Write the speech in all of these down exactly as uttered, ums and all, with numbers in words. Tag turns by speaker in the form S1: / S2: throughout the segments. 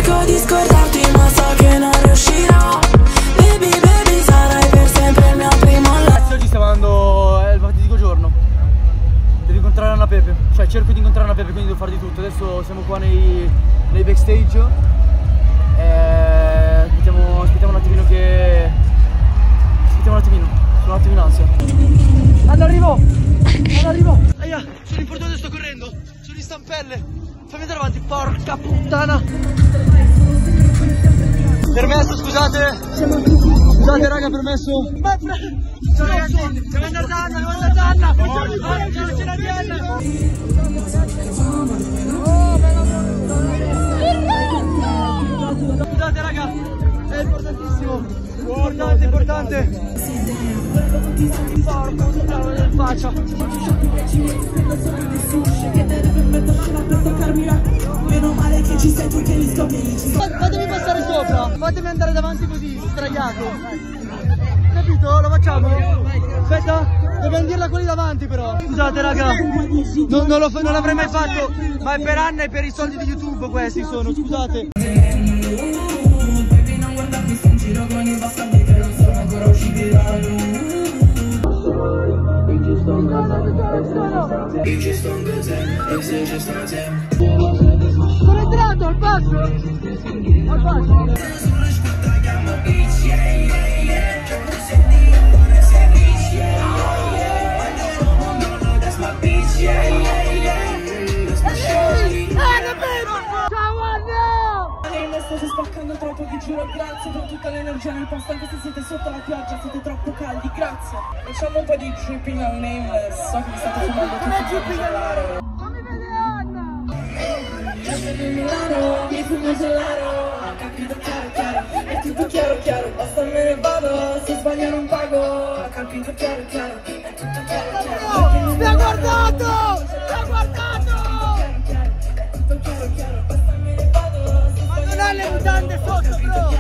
S1: Cerco di scordarti ma so che non riuscirò. Baby, baby, sarai per sempre il mio primo love.
S2: Oggi stiamo andando, è il fatidico giorno. Devi incontrare Anna Pepe. Cioè cerco di incontrare Anna Pepe, quindi devo fare di tutto. Adesso siamo qua nei, nei backstage. Eh, aspettiamo, aspettiamo un attimino che... Aspettiamo un attimino, sono un attimo in ansia. All'arrivo! All'arrivo! Aia, sono importunato e sto correndo! Sono in stampelle! Fammi andare avanti, porca puttana! Permesso, scusate! Scusate raga, permesso! Ciao ragazzi, devo andare da Anna, devo andare da Anna! Ciao, c'è la Diana! Scusate raga, è importantissimo! Importante, importante! Porco, strano nel faccia! Meno male che ci sei tu che li scopri. Fatemi passare sopra, fatemi andare davanti così, sdraiato. Capito? Lo facciamo? Aspetta, dobbiamo dirla a quelli davanti però. Scusate raga, non, non, lo, non l'avrei mai fatto, ma è per Anna e per i soldi di YouTube questi sono, scusate. Sono entrato al passo! Al passo!
S1: Sto spaccando troppo, vi giuro, grazie per tutta l'energia nel posto, anche se siete sotto la pioggia, siete troppo caldi, grazie. Facciamo un po' di dripping al nameless, so che mi state fumando tutti i gelare. Fammi vedere Anna! Io in Milano, mi fumo gelare, ho capito chiaro chiaro, è tutto chiaro chiaro, basta me ne vado, se sbaglio non pago, ho capito chiaro chiaro, è tutto chiaro chiaro. Mi ha guardato! Mi ha guardato! È tutto chiaro chiaro, basta me ne vado. Non ha le mutande sotto, bro!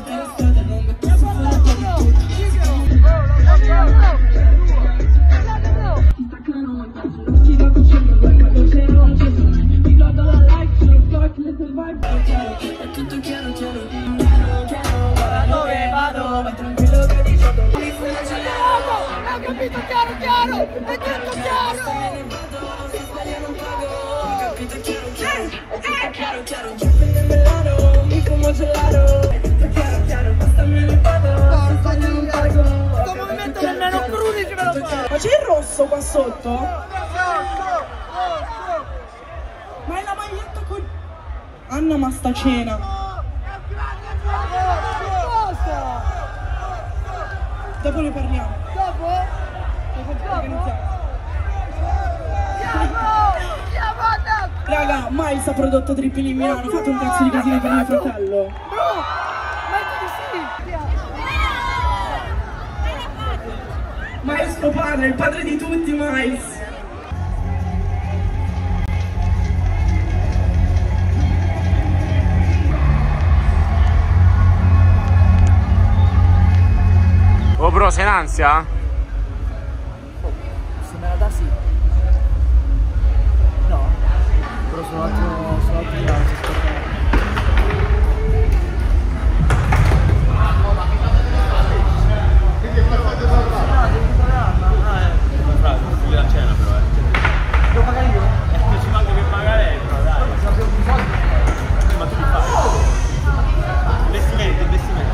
S1: È tutto chiaro, chiaro. Dove vado? Vai tranquillo che di sotto. Ho capito chiaro, chiaro! È tutto chiaro! Ho capito chiaro, chiaro! È tutto chiaro, chiaro! Mi fumo gelato, è tutto chiaro chiaro, basta me ne vado, porco non pago. Questo movimento nemmeno crudi ce me lo fa. Ma c'è il rosso qua sotto? Ma è la maglietta con... Anna ma sta cena. Dopo ne parliamo. Dopo? Dopo organizziamo. Raga, Miles ha prodotto Dripping in Milano, ha fatto un cazzo di casino per mio fratello. Bro, metti di sì. Miles tuo padre, il padre di tutti, Miles.
S3: Oh bro, sei in ansia?
S2: Se me la dà sì. No? Però sono un attimo, sono un attimo in ansia, devo pagare io? Eh, ci manca che pagare, però dai. Ma abbiamo più soldi? Ma tu li fai? Investimenti, investimenti.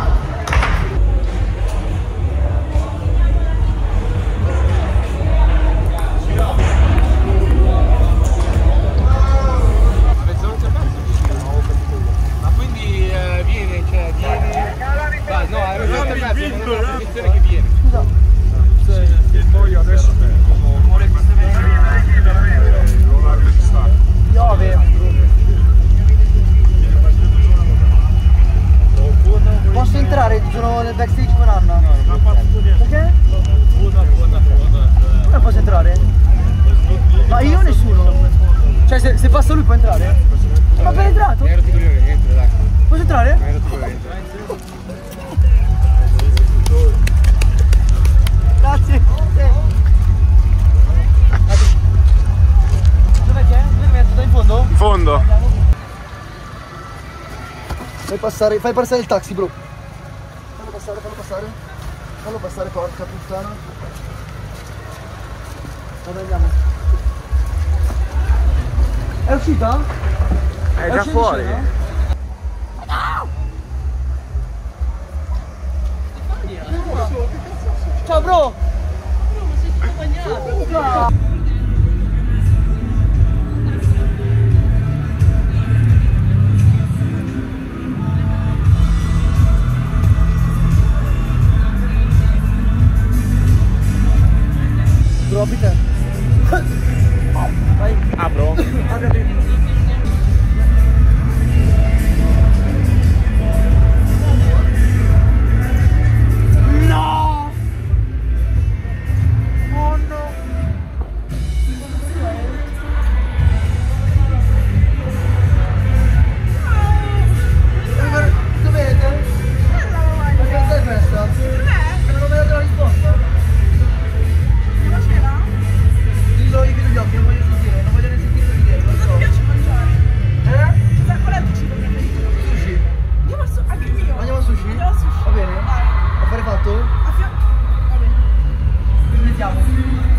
S2: Ma quindi eh, viene, cioè viene. Vai, no, è una posizione che viene. Scusa.
S4: E poi adesso vuole
S2: piove. Posso entrare? Sono nel backstage con Anna. Perché? Come posso entrare? Ma io o nessuno? Cioè se, se passa lui può entrare? Ma appena entrato? Posso entrare? Grazie. Dov'è che è? Dove mi metto? Da in fondo?
S3: In fondo.
S2: Fai passare, fai passare il taxi, bro. Fallo passare, fallo passare. Fallo passare, porca puttana. Dove andiamo? È uscita?
S3: È, è già fuori.
S2: Ciao, bro! Bro, apri te. Vai.
S3: Apro?
S2: Apri, apri. No! Oh no! Dov'ete? Ma che stai festa? Dov'è? Non ho mai dato la risposta. Dillo io chiudo gli occhi, non voglio sentire, non voglio ne sentire di te, non so.
S1: Cosa ti piace mangiare?
S2: Eh?
S1: Sai qual è il tuo cibo preferito?
S2: Sushi.
S1: Andiamo al sushi, anche il mio.
S2: Andiamo al sushi?
S1: Andiamo al sushi.
S2: Va bene?
S1: Vai.
S2: Affare fatto?
S1: A fianco. Va bene.
S2: Ci sentiamo.